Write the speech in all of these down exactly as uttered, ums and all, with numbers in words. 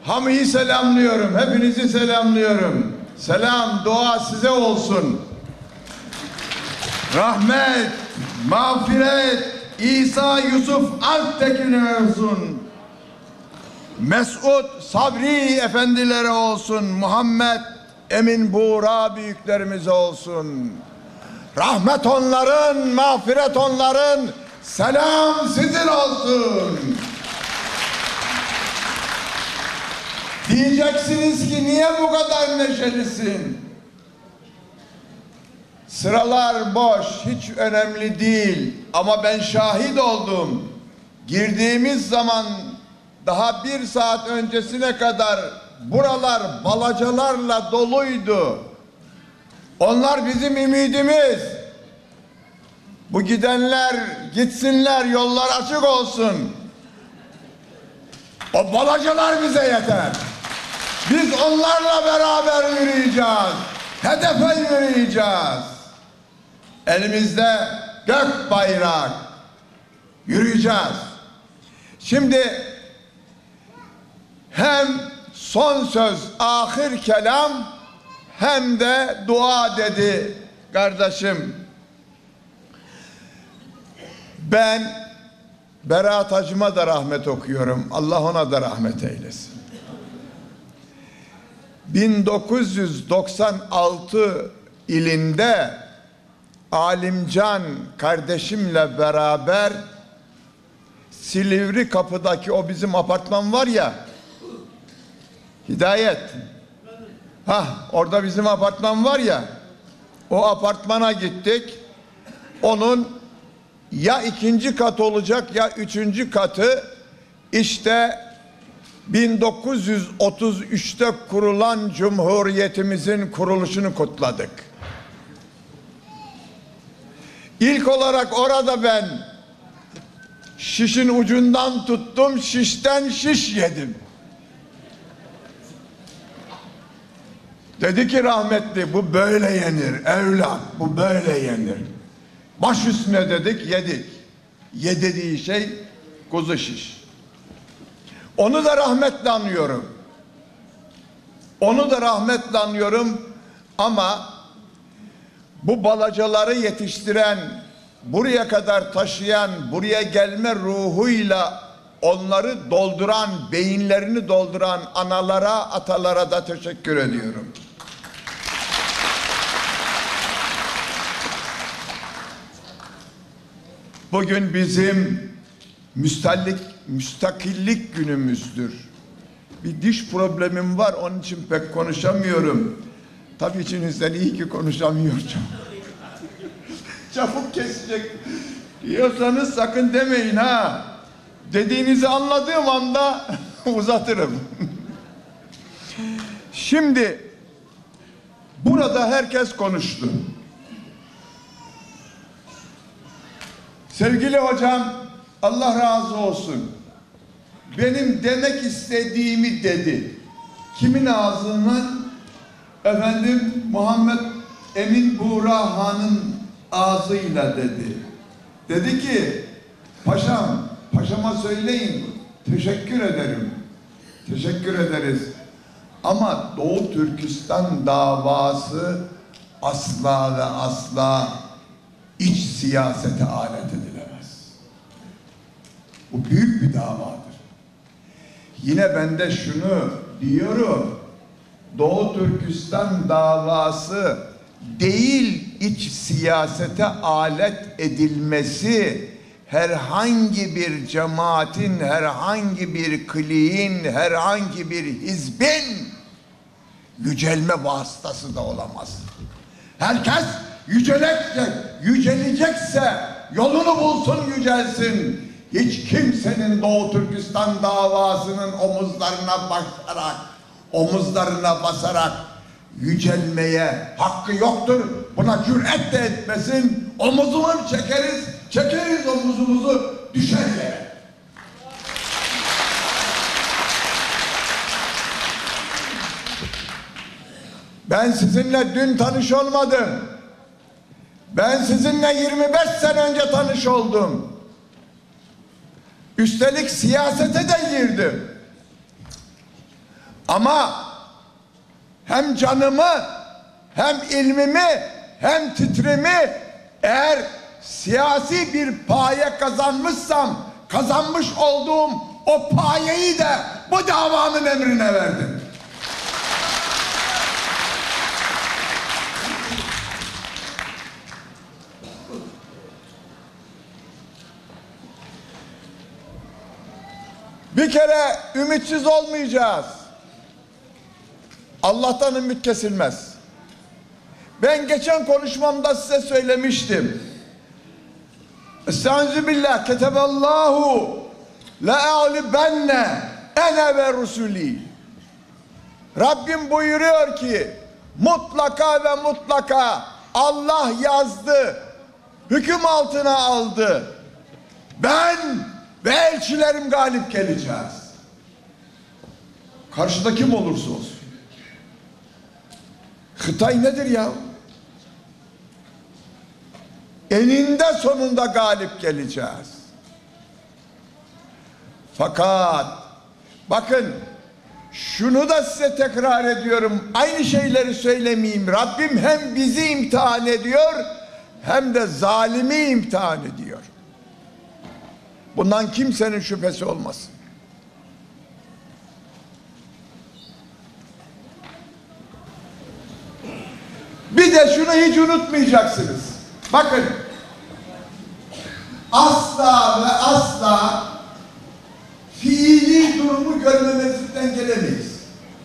Hami'yi selamlıyorum. Hepinizi selamlıyorum. Selam, dua size olsun. Rahmet, mağfiret, İsa Yusuf Alptekin'e olsun. Mesut Sabri efendilere olsun. Muhammed Emin Buğra büyüklerimize olsun. Rahmet onların, mağfiret onların, selam sizin olsun. Diyeceksiniz ki niye bu kadar neşelisin? Sıralar boş, hiç önemli değil. Ama ben şahit oldum. Girdiğimiz zaman daha bir saat öncesine kadar buralar balacalarla doluydu. Onlar bizim ümidimiz. Bu gidenler gitsinler, yollar açık olsun. O balacalar bize yeter. Biz onlarla beraber yürüyeceğiz. Hedefe yürüyeceğiz. Elimizde gök bayrak. Yürüyeceğiz. Şimdi hem son söz, ahir kelam hem de dua dedi kardeşim. Ben Berat Hacı'ma da rahmet okuyorum. Allah ona da rahmet eylesin. bin dokuz yüz doksan altı ilinde Alimcan kardeşimle beraber Silivri Kapı'daki o bizim apartman var ya, Hidayet. Ha, orada bizim apartman var ya, o apartmana gittik. Onun ya ikinci kat olacak ya üçüncü katı işte bin dokuz yüz otuz üçte kurulan Cumhuriyetimizin kuruluşunu kutladık. İlk olarak orada ben şişin ucundan tuttum, şişten şiş yedim. Dedi ki rahmetli, bu böyle yenir evlat, bu böyle yenir. Baş üstüne dedik, yedik. Ye dediği şey kuzu şiş. Onu da rahmetle anıyorum. Onu da rahmetle anıyorum ama bu balacaları yetiştiren, buraya kadar taşıyan, buraya gelme ruhuyla onları dolduran, beyinlerini dolduran analara, atalara da teşekkür ediyorum. Bugün bizim müstallik, müstakillik günümüzdür. Bir diş problemim var, onun için pek konuşamıyorum. Tabii içinizden iyi ki konuşamıyorum. Çabuk kesecek diyorsanız sakın demeyin ha. Dediğinizi anladığım anda uzatırım. Şimdi burada herkes konuştu. Sevgili hocam, Allah razı olsun. Benim demek istediğimi dedi. Kimin ağzından? Efendim Muhammed Emin Buğra Han'ın ağzıyla dedi. Dedi ki, paşam, paşama söyleyin, teşekkür ederim. Teşekkür ederiz. Ama Doğu Türkistan davası asla ve asla iç siyasete alet edilemez. Bu büyük bir davadır. Yine ben de şunu diyorum. Doğu Türkistan davası değil iç siyasete alet edilmesi herhangi bir cemaatin, herhangi bir kliğin, herhangi bir hizbin yücelme vasıtası da olamaz. Herkes yücelecek, yücelecekse yolunu bulsun, yücelsin. Hiç kimsenin Doğu Türkistan davasının omuzlarına basarak, omuzlarına basarak yücelmeye hakkı yoktur. Buna cüret de etmesin. Omuzunu çekeriz, çekeriz omuzumuzu, düşer yere. Ben sizinle dün tanış olmadım. Ben sizinle yirmi beş sene önce tanış oldum. Üstelik siyasete de girdim. Ama hem canımı, hem ilmimi, hem titrimi eğer siyasi bir paye kazanmışsam, kazanmış olduğum o payeyi de bu davanın emrine verdim. Bir kere ümitsiz olmayacağız. Allah'tan ümit kesilmez. Ben geçen konuşmamda size söylemiştim. Estaizu billah, keteballahu le'a'libenne ene ve rusuli. Rabbim buyuruyor ki mutlaka ve mutlaka Allah yazdı, hüküm altına aldı. Ben ve elçilerim galip geleceğiz. Karşıda kim olursa olsun. Hıtay nedir ya? Eninde sonunda galip geleceğiz. Fakat bakın şunu da size tekrar ediyorum. Aynı şeyleri söylemeyeyim. Rabbim hem bizi imtihan ediyor hem de zalimi imtihan ediyor. Bundan kimsenin şüphesi olmasın. Bir de şunu hiç unutmayacaksınız. Bakın, asla ve asla fiili durumu görmemezlikten gelemeyiz.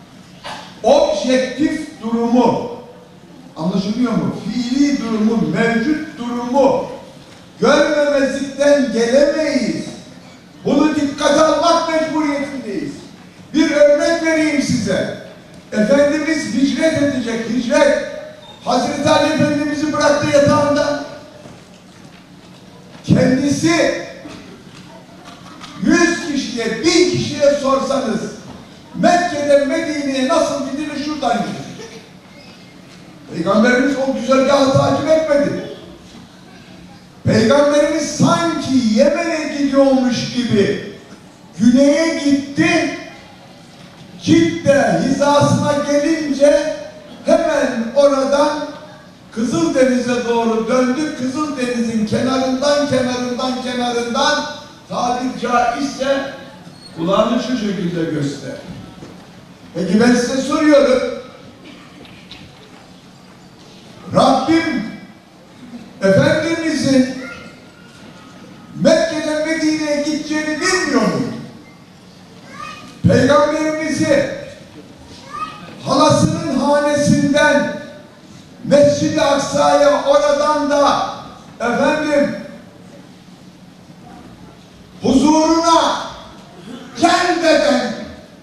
Objektif durumu, anlaşılıyor mu? Fiili durumu, mevcut durumu görmemezlikten gelemeyiz. Bunu dikkate almak mecburiyetindeyiz. Bir örnek vereyim size. Efendimiz hicret edecek, hicret. Hazreti Ali Efendimiz'i bıraktı yatağında. Kendisi yüz kişiye, bin kişiye sorsanız Mekke'den Medine'ye nasıl gidilir şuradan gidilir. Peygamberimiz o güzergahı takip etmedi. Peygamberimiz sanki Yemen'e gidiyormuş gibi güneye gitti. Cidde hizasına gelince hemen oradan Kızıldeniz'e doğru döndü. Kızıldeniz'in kenarından kenarından kenarından tabir caizse kulağını şu şekilde göster. Peki ben size soruyorum. Rabbim Efendimizin Mekke'den Medine'ye gideceğini bilmiyor mu? Peygamberimizi halasının hanesinden Mescid-i Aksa'ya, oradan da efendim huzuruna Celde'den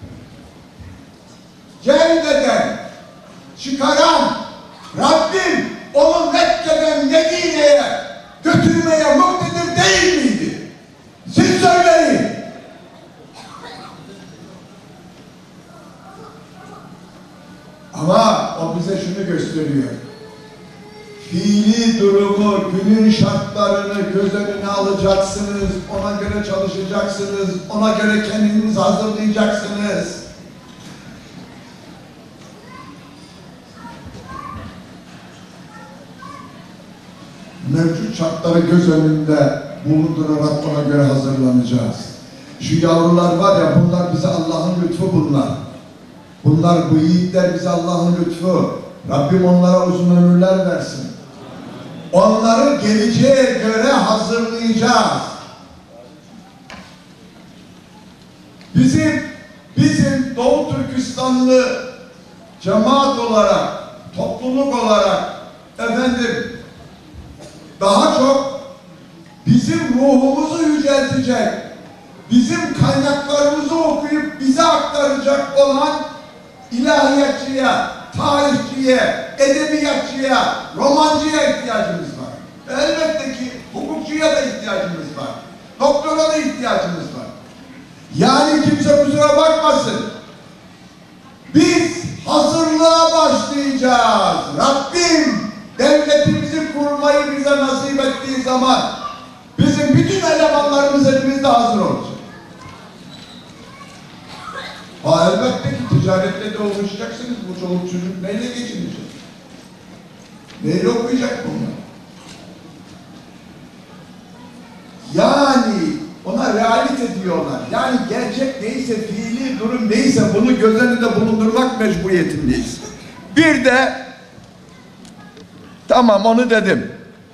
Celde'den çıkaran Rabbim onu Mekke'den Medine'ye götürmeye muktedir değil miydi? Siz söyleyin. Ama o bize şunu gösteriyor. Fiili durumu, günün şartlarını göz önüne alacaksınız, ona göre çalışacaksınız, ona göre kendinizi hazırlayacaksınız. Mevcut şartları göz önünde bulundurarak ona göre hazırlanacağız. Şu yavrular var ya, bunlar bize Allah'ın lütfu bunlar. Bunlar, bu yiğitler bize Allah'ın lütfu. Rabbim onlara uzun ömürler versin. Onları geleceğe göre hazırlayacağız. Bizim, bizim Doğu Türkistanlı cemaat olarak, topluluk olarak efendim daha çok bizim ruhumuzu yüceltecek, bizim kaynaklarımızı okuyup bize aktaracak olan ilahiyatçıya, tarihçiye, edebiyatçıya, romancıya ihtiyacımız var. Elbette ki hukukçuya da ihtiyacımız var. Doktora da ihtiyacımız var. Yani kimse kusura bakmasın. Biz hazırlığa başlayacağız. Rabbim devletimizi kurmayı bize nasip ettiği zaman bizim bütün elemanlarımız elimizde hazır olacak. Ha elbette ki ticaretle de uğraşacaksınız. Bu çoluk çocuk neyle geçinecek? Neyle okuyacak bunlar? Yani ona realite diyorlar. Yani gerçek neyse, fiili durum neyse bunu göz önünde bulundurmak mecburiyetindeyiz. Bir de tamam onu dedim.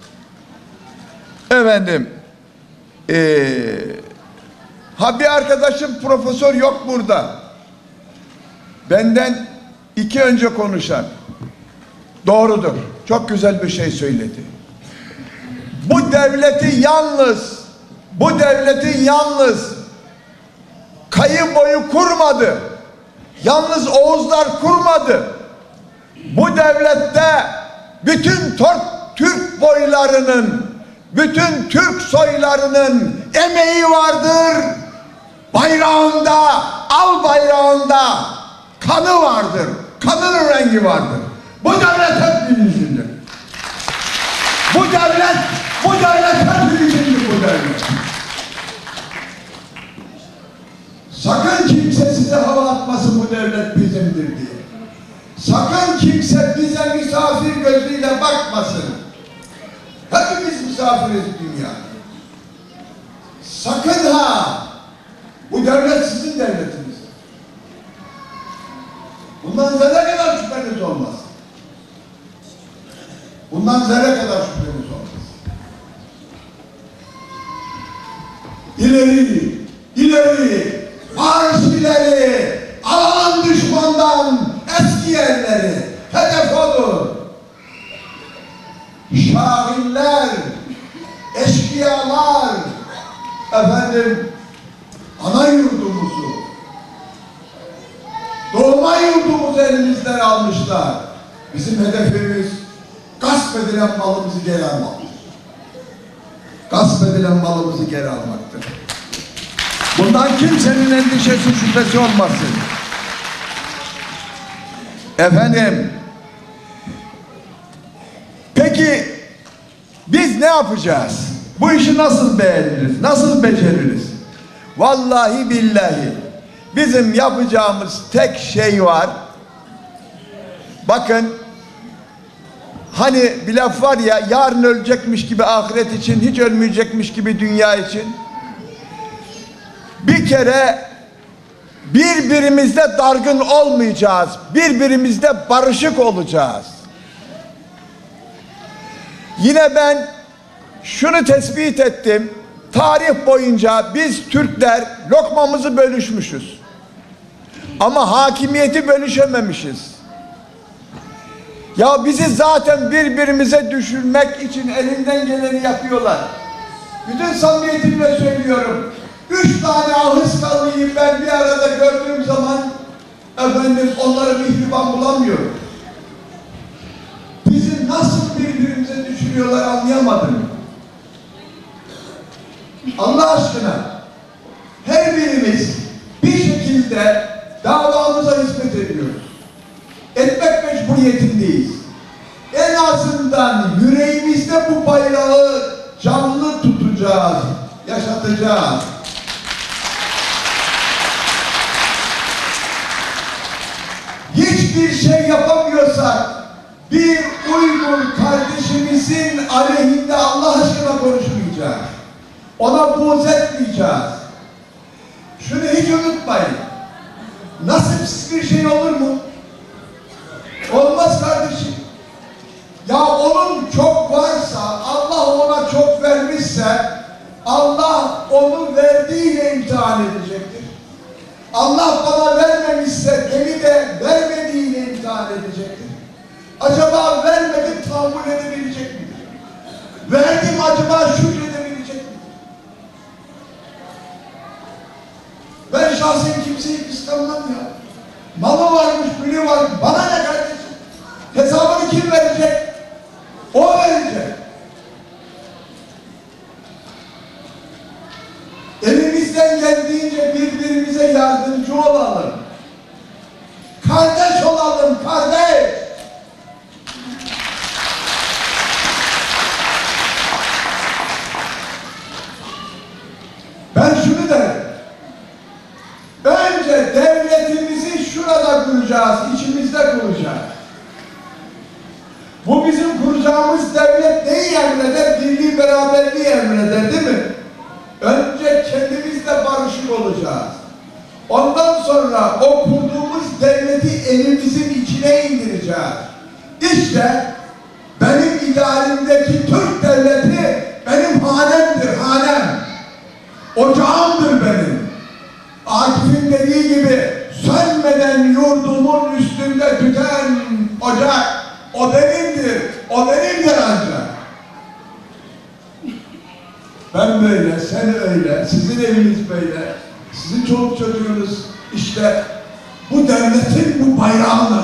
Efendim ee, ha bir arkadaşım profesör yok burada. Benden iki önce konuşan doğrudur. Çok güzel bir şey söyledi. Bu devleti yalnız bu devletin yalnız kayı boyu kurmadı. Yalnız Oğuzlar kurmadı. Bu devlette bütün Türk boylarının, bütün Türk soylarının emeği vardır. Bayrağında, al bayrağında kanı vardır. Kanının rengi vardır. Bu devlet hepimizin. Bu devlet, bu devlet hepimizin bu devlet. Sakın kimse size hava atmasın bu devlet bizimdir diye. Sakın kimse bize misafir gözüyle bakmasın. Hepimiz misafiriz dünya. Sakın ha! Bu devlet sizin devletiniz. Bundan zerre kadar şüpheniz olmaz. Bundan zerre kadar şüpheniz olmaz. İleri, ileri, marş ileri, alalım düşmandan eski yerleri, hedef olun. Şahinler, eşkıyalar, efendim, ana yurdumuzu, doğma yurdumuzu elimizden almışlar. Bizim hedefimiz gasp edilen malımızı geri almaktır. Gasp edilen malımızı geri almaktır. Bundan kimsenin endişesi, şüphesi olmasın. Efendim, peki biz ne yapacağız? Bu işi nasıl beğeniriz? Nasıl beceririz? Vallahi billahi bizim yapacağımız tek şey var. Bakın, hani bir laf var ya, yarın ölecekmiş gibi ahiret için, hiç ölmeyecekmiş gibi dünya için. Bir kere birbirimizle dargın olmayacağız. Birbirimizle barışık olacağız. Yine ben şunu tespit ettim. Tarih boyunca biz Türkler lokmamızı bölüşmüşüz. Ama hakimiyeti bölüşememişiz. Ya bizi zaten birbirimize düşürmek için elinden geleni yapıyorlar. Bütün samimiyetimle söylüyorum. Üç tane ahıskallıyı ben bir arada gördüğüm zaman efendim onları mihriban bulamıyorum. Bizi nasıl birbirimize düşürüyorlar anlayamadım. Allah aşkına her birimiz bir şekilde davamıza hizmet ediyoruz. Etmek mecburiyetindeyiz. En azından yüreğimizde bu bayrağı canlı tutacağız, yaşatacağız. Hiçbir şey yapamıyorsak bir Uygur kardeşimizin aleyhinde Allah aşkına konuşmayacağız. Ona buğz etmeyeceğiz. Şunu hiç unutmayın. Nasipsiz bir şey olur mu? Olmaz kardeşim. Ya onun çok varsa, Allah ona çok vermişse, Allah onu verdiğiyle imtihan edecektir. Allah bana vermemişse beni de vermediğiyle imtihan edecektir. Acaba vermedim, tahammül edebilecek midir? Verdim, acaba şükredebilecek midir? Ben şahsen kimseyi kıskanmam ya. Malı varmış, mülü varmış. Bana ne kardeşim? Hesabını kim verecek? O verecek. Elimizden geldiğince birbirimize yardımcı olalım. Kardeş olalım, kardeş. Ben şunu derim. Önce devletimiz kuracağız, içimizde kuracağız. Bu bizim kuracağımız devlet neyi emreder? Birliği, beraberliği emreder, değil mi? Önce kendimizle barışık olacağız. Ondan sonra o kurduğumuz devleti elimizin içine indireceğiz. İşte benim idealimdeki Türk devleti benim hanemdir, hanem. Ocağımdır benim. Akif'in dediği gibi sönmeden yurdumun üstünde tüten ocak o benimdir, o benimdir ancak. Ben böyle, sen öyle, sizin eviniz böyle, sizin çoluk çocuğunuz işte bu devletin bu bayrağına.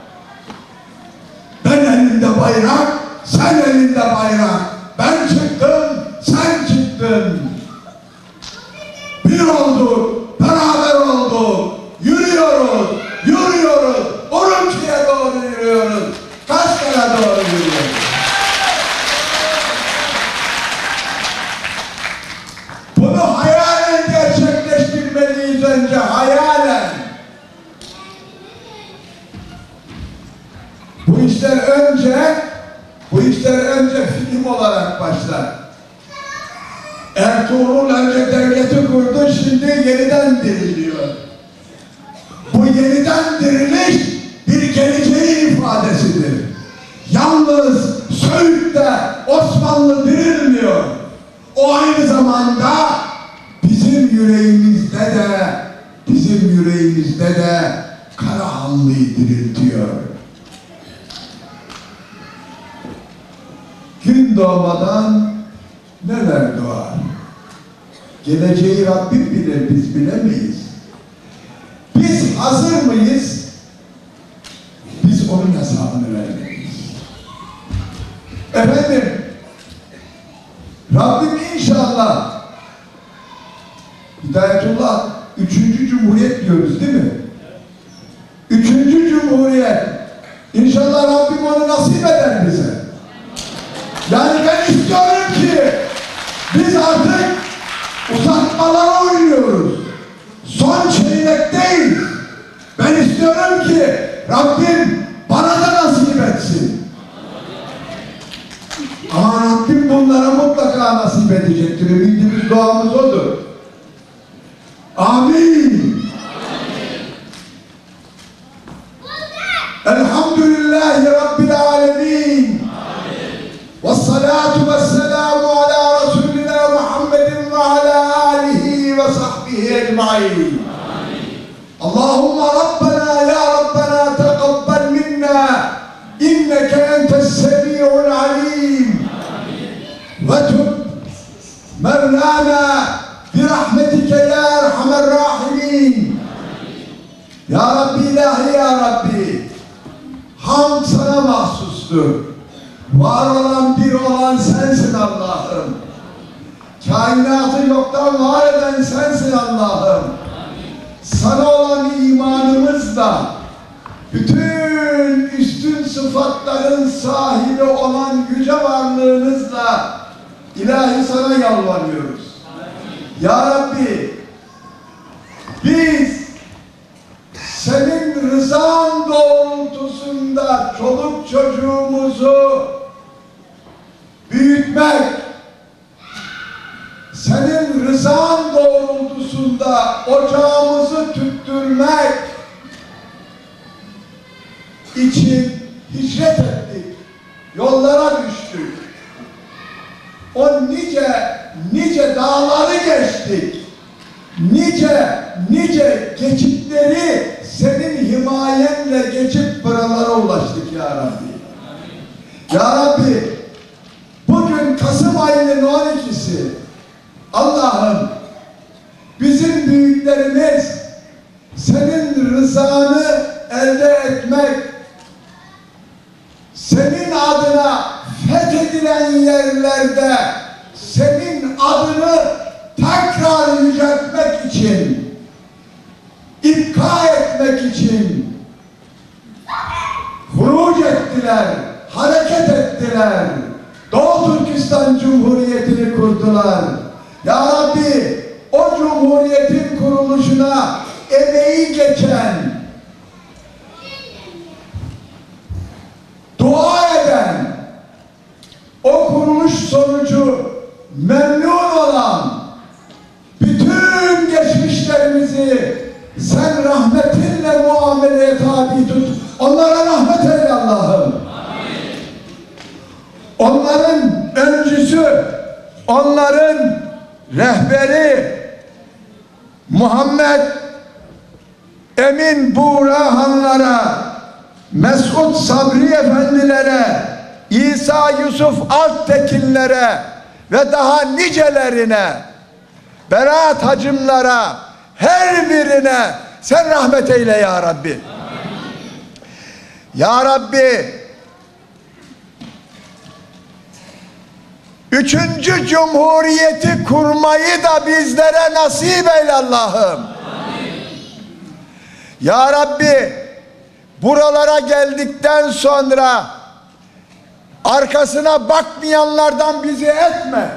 Ben elimde bayrak, sen elinde bayrak. Ben çıktım, sen çıktın. Bir olduk, beraber olduk. Yürüyoruz, yürüyoruz. Urumçi'ye doğru yürüyoruz. Kaşgar'a doğru yürüyoruz. Bunu hayalen gerçekleştirmeliyiz önce, hayalen. Bu işler önce, bu işler önce film olarak başlar. Ertuğrul önce devleti kurdu, şimdi yeniden diriliyor. Bu yeniden diriliş bir geleceğin ifadesidir. Yalnız Söğüt'te Osmanlı dirilmiyor. O aynı zamanda bizim yüreğimizde de, bizim yüreğimizde de Karahanlı'yı diriltiyor. Gün doğmadan neler doğar? Geleceği Rabbim bilir, biz bilemeyiz. Biz hazır mıyız? Biz onun hesabını vermeliyiz. Efendim, Rabbim inşallah Hidayetullah üçüncü Cumhuriyet diyoruz değil mi? Üçüncü Cumhuriyet. İnşallah Rabbim onu nasip eder bize. Yani ben istiyorum ki biz artık uzatmalara oynuyoruz. Son çeyrekteyiz. Ben istiyorum ki Rabbim bana da nasip etsin. Ama Rabbim bunlara mutlaka nasip edecektir. Bildiğimiz duamız odur. Amin. Elhamdülillahi Rabbil alemin. Vessalatu vesselamu ala Resulina Muhammedin ve ala alihi ve sahbihi ecmaîn. Allahümme Rabbena ya Rabbena teqabbel minna inneke entes semi'ul alim ve tub Mevlana birahmetike ya erhamer rahimin. Ya Rabbi ilahi ya Rabbi, hamd sana mahsustur. Var olan bir olan sensin Allah'ım. Kainatı yoktan var eden sensin Allah'ım. Sana olan imanımızla bütün üstün sıfatların sahibi olan yüce varlığınızla ilahi sana yalvarıyoruz. Ya Rabbi, biz senin rızan doğrultusunda çoluk çocuğumuzu büyütmek, senin rızan doğrultusunda ocağımızı tüttürmek için hicret ettik, yollara düştük. O nice, nice dağları geçtik, nice, nice geçitleri senin himayenle geçip buralara ulaştık ya Rabbi. Ya Rabbi, bugün Kasım ayının on ikisi, Allah'ım bizim büyüklerimiz senin rızanı elde etmek, senin adına fethedilen yerlerde senin adını tekrar yüceltmek için, İbka etmek için huruc ettiler, hareket ettiler. Doğu Türkistan Cumhuriyeti'ni kurdular. Ya Rabbi, o Cumhuriyetin kuruluşuna emeği geçen Muhammed Emin Buğra Hanlara, Mesut Sabri Efendilere, İsa Yusuf Altekinlere ve daha nicelerine, Berat hacımlara, her birine sen rahmet eyle ya Rabbi. Amin. Ya Rabbi, üçüncü cumhuriyeti kurmayı da bizlere nasip eyle Allah'ım. Ya Rabbi, buralara geldikten sonra arkasına bakmayanlardan bizi etme.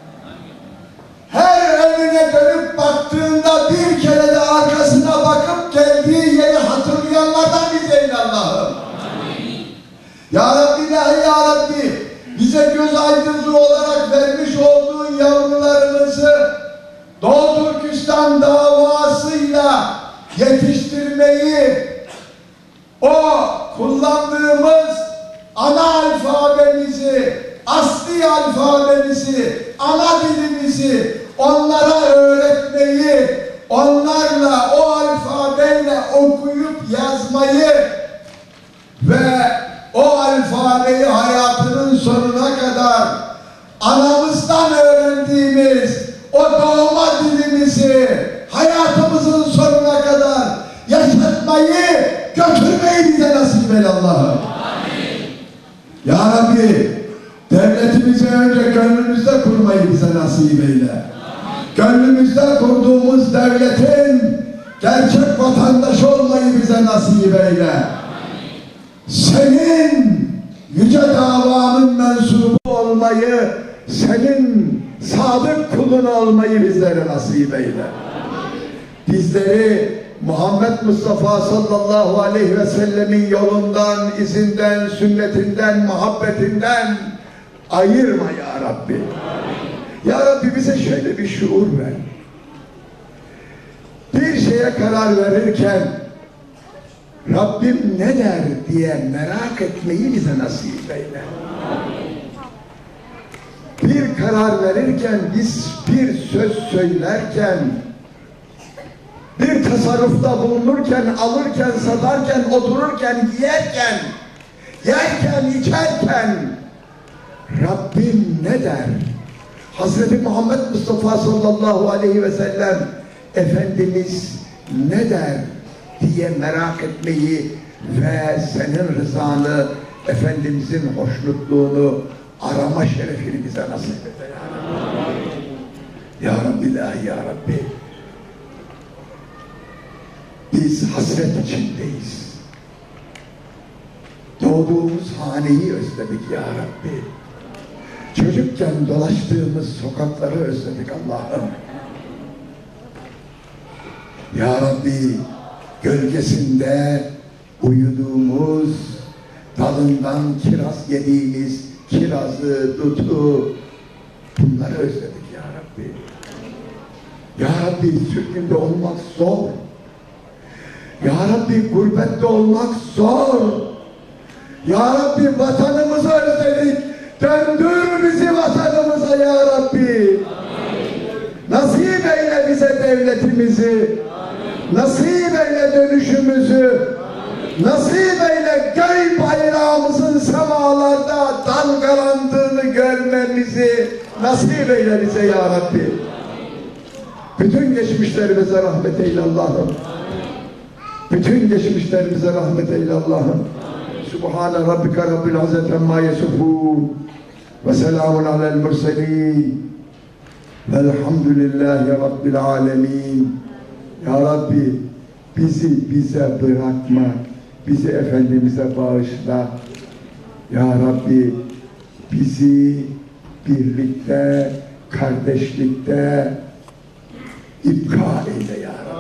Her önüne dönüp baktığında bir kere de arkasına bakıp geldiği yeri hatırlayanlardan bizi eyle Allah'ım. Ya Rabbi, ya Rabbi, bize göz aydınlığı olarak vermiş olduğun yavrularımızı Doğu Türkistan davasıyla yetiştirmeyi, o kullandığımız ana alfabemizi, asli alfabemizi, ana dilimizi onlara öğretmeyi, onlarla o alfabeyle okuyup yazmayı ve o alfabeyi hayatının sonuna kadar anamızdan öğrendiğimiz o doğma dilimizi hayatımızın sonuna kadar yaşatmayı, götürmeyi bize nasip eyle Allah'ım. Ya Rabbi, devletimizi önce gönlümüzde kurmayı bize nasip eyle. Gönlümüzde kurduğumuz devletin gerçek vatandaşı olmayı bize nasip eyle. Senin yüce davanın mensubu olmayı, senin sadık kulun olmayı bizlere nasip eyle. Bizleri Muhammed Mustafa sallallahu aleyhi ve sellemin yolundan, izinden, sünnetinden, muhabbetinden ayırma ya Rabbi. Ya Rabbi, bize şöyle bir şuur ver. Bir şeye karar verirken Rabbim ne der diye merak etmeyi bize nasip eyle. Bir karar verirken, biz bir söz söylerken, bir tasarrufta bulunurken, alırken, satarken, otururken, yerken, yerken, içerken Rabbim ne der? Hazreti Muhammed Mustafa sallallahu aleyhi ve sellem Efendimiz ne der diye merak etmeyi ve senin rızanı, Efendimizin hoşnutluğunu arama şerefini bize nasip et ya Rabbi. Ya Rabbi, la ya Rabbi. Biz hasret içindeyiz. Doğduğumuz haneyi özledik ya Rabbi. Çocukken dolaştığımız sokakları özledik Allah'ım. Ya Rabbi, gölgesinde uyuduğumuz, dalından kiraz yediğimiz kirazı, dutu, bunları özledik ya Rabbi. Ya Rabbi, sürgünde olmak zor. Ya Rabbi, gurbette olmak zor. Ya Rabbi, vatanımızı özledik. Döndür bizi vatanımıza ya Rabbi. Nasip eyle bize devletimizi. Nasip eyle dönüşümüzü. Nasip eyle göy bayrağımızın semalarda dalgalandığını görmemizi nasip eyle bize ya Rabbi. Bütün geçmişlerimize rahmet eyle Allah'ım. Bütün geçmişlerimize rahmet eyle Allah'ım. Subhane rabbike rabbil izzeti amma yasifun ve selamun alel murselin velhamdülillahi rabbil alemin. Ya Rabbi, bizi bize bırakma, bizi Efendimiz'e bağışla. Ya Rabbi, bizi birlikte, kardeşlikte ipka eyle ya Rabbi.